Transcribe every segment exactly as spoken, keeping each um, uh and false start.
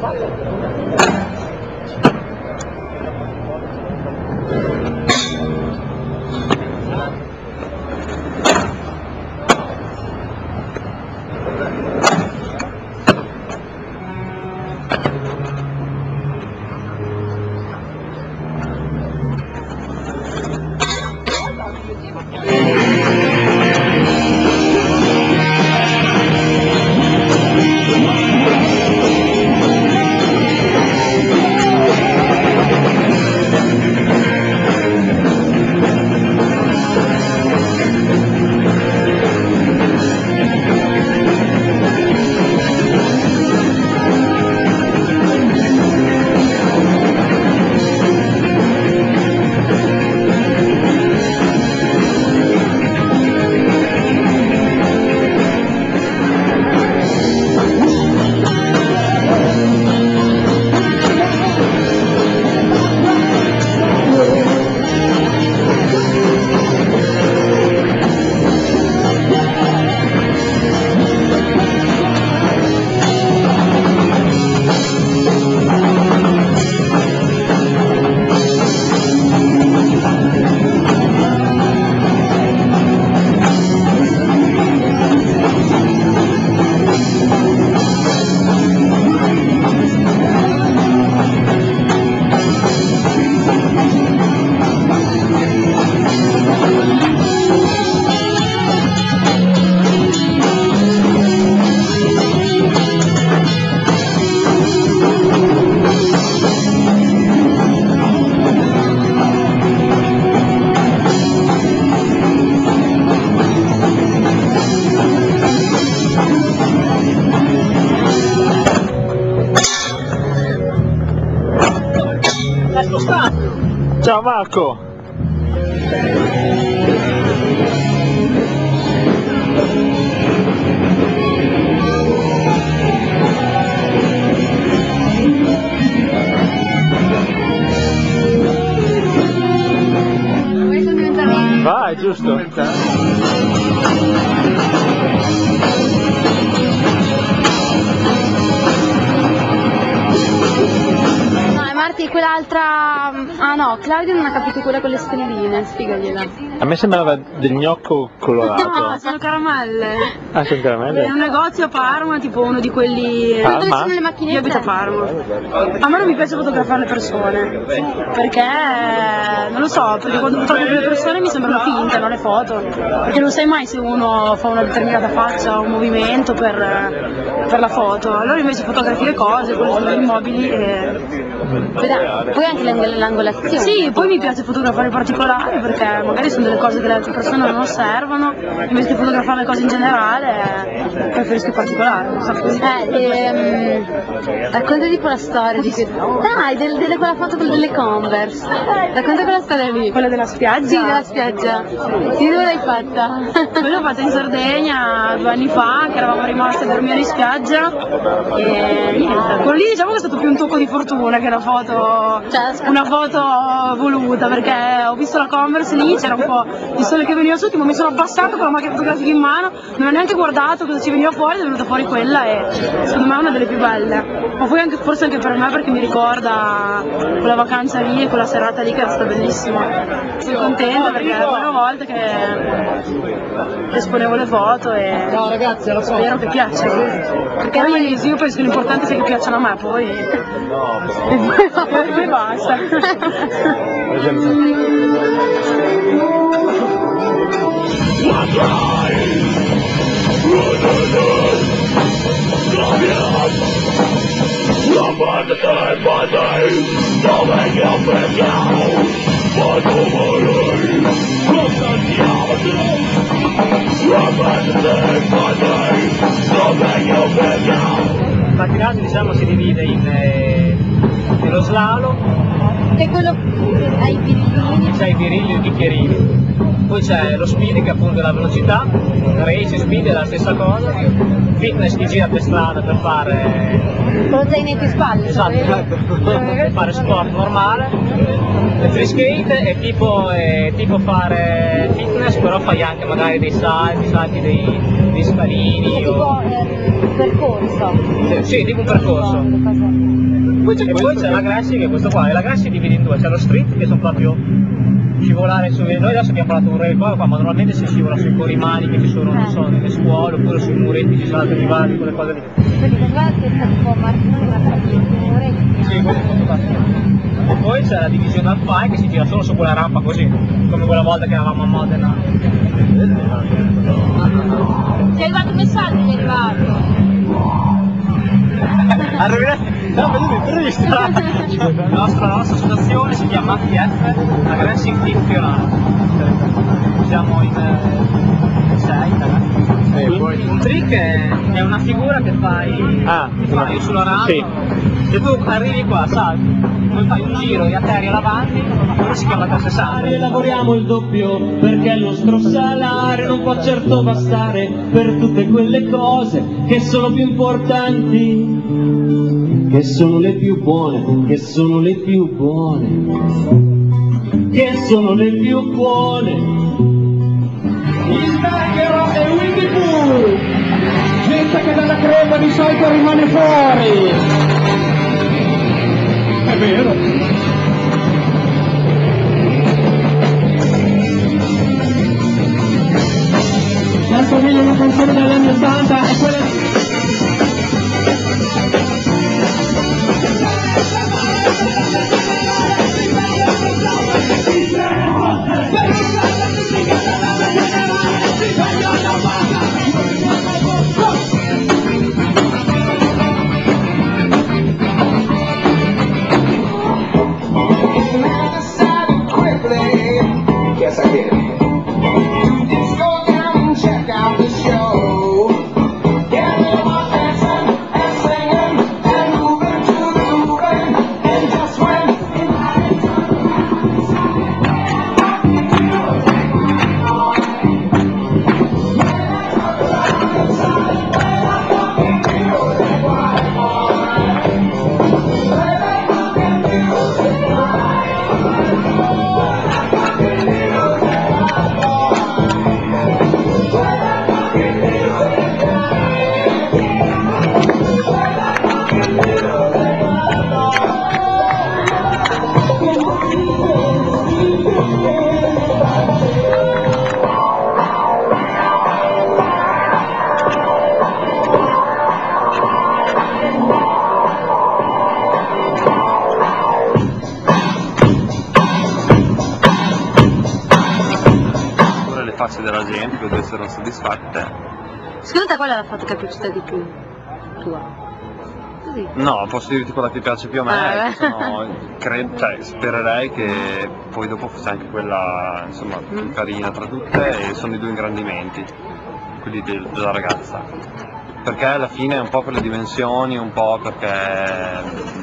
Ciao Marco! Vai, giusto? Marti, quell'altra... Ah no, Claudio non ha capito quella con le stelline, spiegagliela. A me sembrava del gnocco colorato. No, sono caramelle. Ah, sono caramelle? È un negozio a Parma, tipo uno di quelli... Dove sono le macchinette? Io abito a Parma. A me non mi piace fotografare le persone, perché, non lo so, perché quando fotografo le persone mi sembrano finte, non le foto. Perché non sai mai se uno fa una determinata faccia o un movimento per, per la foto. Allora invece fotografi le cose, quelli sono gli immobili e... Poi anche l'angolazione. Sì, poi mi piace fotografare i particolari perché magari sono delle cose che le altre persone non osservano, invece che fotografare le cose in generale preferisco i particolari, non so così. Eh, ehm, racconta tipo la storia di que... Dai, del, delle, quella foto con delle Converse. Racconta quella storia lì. Quella della spiaggia? Sì, della spiaggia. Sì, dove l'hai fatta? Quella l'ho fatta in Sardegna due anni fa, che eravamo rimasti a dormire in spiaggia e niente. Quello lì diciamo che è stato più un tocco di fortuna che una foto, una foto voluta, perché ho visto la Converse lì, c'era un po' di sole che veniva su, tipo mi sono abbassata con la macchina fotografica in mano, non ho neanche guardato cosa ci veniva fuori, è venuta fuori quella e secondo me è una delle più belle. Ma poi anche, forse anche per me perché mi ricorda quella vacanza lì e quella serata lì che era stata bellissima. Sono contenta perché è la prima volta che esponevo le foto e no, ragazzi, lo so. Spero che piacciono. Perché poi io penso che l'importante sia che piacciono a me, poi e poi basta. Il pattinaggio diciamo si divide in eh, nello slalom, che è quello ai birilli, c'è i birilli e i bicchierini. poi c'è lo speed che appunto è la velocità, race speed è la stessa cosa, fitness chi gira per strada per fare... Con lo zainetto in spalla. Esatto, esatto. Per fare sport normale, il free skate è tipo, è tipo fare fitness, però fai anche magari dei salti, salti dei, dei scalini. È o... tipo eh, percorso. Sì, sì, tipo un percorso. Poi c'è, poi c'è la Grassi, che è questo qua, e la Grassi divide in due, c'è lo street che sono proprio scivolare su, noi adesso abbiamo parlato un rail qua, ma normalmente si scivola sui corrimani che ci sono, non so, nelle scuole, oppure sui muretti ci sono altri rivali, quelle cose lì. Quindi per me è tipo Martino una muretti. Sì, quello è tutto fatto. E poi c'è la divisione alpine che si gira solo su quella rampa così, come quella volta che eravamo a Modena. Ti è arrivato un messaggio, ti è arrivato. Ha rovinato, no, ma io l'intervista. La nostra, la nostra associazione si chiama H T F, la Grand Sixty Fiorano. Siamo in eh, sei, ragazzi. E poi? Un trick è, è una figura che fai, Ah, che fai sulla rampa, sì. e tu arrivi qua, salti, poi fai un giro e atterri davanti, quello si chiama trecentosessanta. E lavoriamo il doppio perché il nostro salario non può certo bastare per tutte quelle cose che sono più importanti, che sono le più buone, che sono le più buone, che sono le più buone. Il Bergero e Winnie Pooh, gente che dalla crema di solito rimane fuori. È vero. La famiglia è una canzone degli anni ottanta e quella... Yes, I did. Just go down and check out the show. Get a little dancing and singing and moving to the moving. And just when le facce della gente che deve essere soddisfatte. Secondo te qual è la foto che è piaciuta di più? Tua? Così. No, posso dirti quella che piace più a me, Eh. che sono, credo, cioè, spererei che poi dopo fosse anche quella insomma più Mm. carina tra tutte, e sono i due ingrandimenti, quelli del- della ragazza. Perché alla fine è un po' per le dimensioni, un po' perché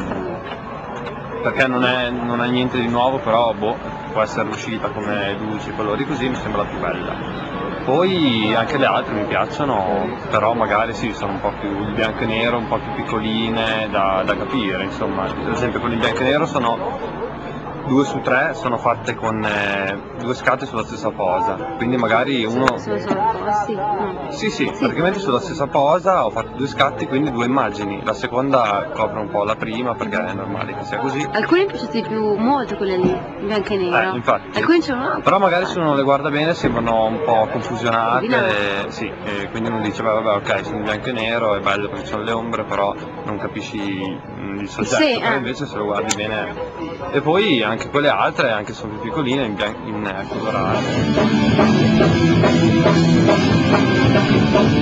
perché non è, non è niente di nuovo, però boh, può essere uscita come luci, colori così, mi sembra la più bella. Poi anche le altre mi piacciono, però magari sì, sono un po' più il bianco e nero, un po' più piccoline da, da capire, insomma. Ad esempio quelle in bianco e nero sono due su tre, sono fatte con eh, due scatte sulla stessa posa, quindi magari uno... Sono solo sì, no. Sì, sì, praticamente sulla stessa posa ho fatto due scatti, quindi due immagini. La seconda copre un po' la prima perché è normale che sia così. Alcune mi sono piaciute di più, molto quelle lì, in bianco e nero. Eh, infatti. Alcune c'erano un'altra. Però magari se uno non le guarda bene sembrano un po' confusionate, Combinate. e, sì, e quindi uno dice beh, vabbè ok, sono in bianco e nero, è bello perché ci sono le ombre, però non capisci mm, il soggetto, Sì, però eh. invece se lo guardi bene. E poi anche quelle altre, anche se sono più piccoline, in, bian- in eh, colorate.